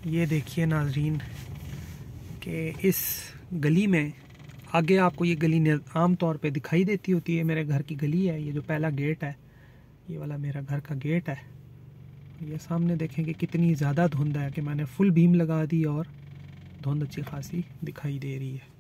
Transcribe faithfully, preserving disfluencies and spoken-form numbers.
ये देखिए नाजरीन कि इस गली में आगे आपको ये गली आम तौर पे दिखाई देती होती है। मेरे घर की गली है, ये जो पहला गेट है ये वाला मेरा घर का गेट है। ये सामने देखें कि कितनी ज़्यादा धुंध है कि मैंने फुल बीम लगा दी और धुंध अच्छी खासी दिखाई दे रही है।